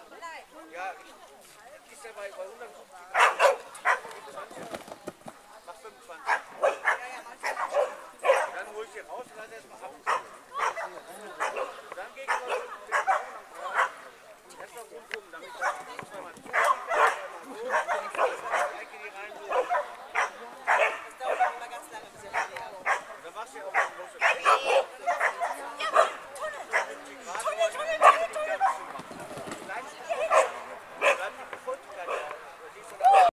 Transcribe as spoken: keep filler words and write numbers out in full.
Ja, ich ist ja bei, bei hundertfünfzig. Mach fünfundzwanzig.